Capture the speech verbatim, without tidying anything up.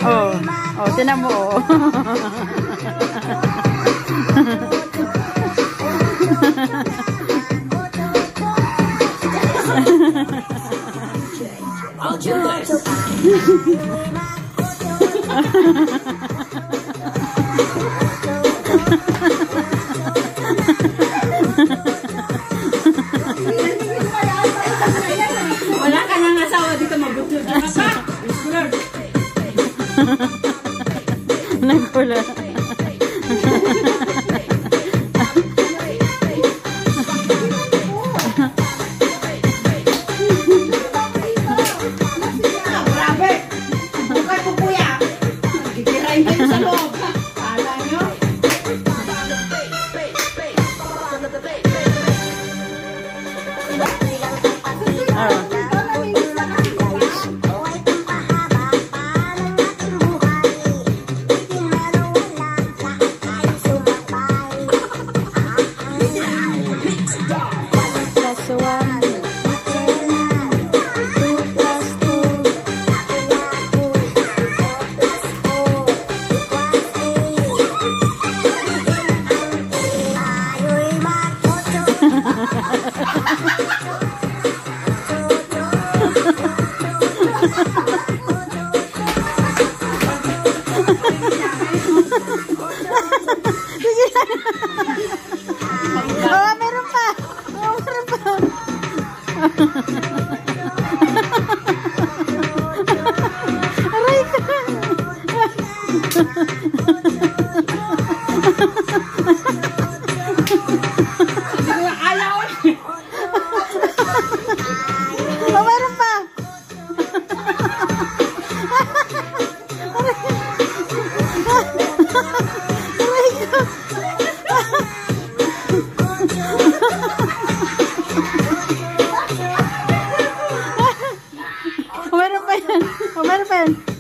Oh, oh, tinan mo, oh. I'll do this. Wala ka nang asawa dito, mabutlog ka pa. Nagpula. Grabe! Bukay po kuya. Gitirain kayo sa loob. Kala nyo? Ah. Oh, meron pa. Oh, meron pa. Aray ka. Hindi ko ayaw. Oh, meron pa. Aray ka. Oh, meron pa yan. Oh, meron pa yan.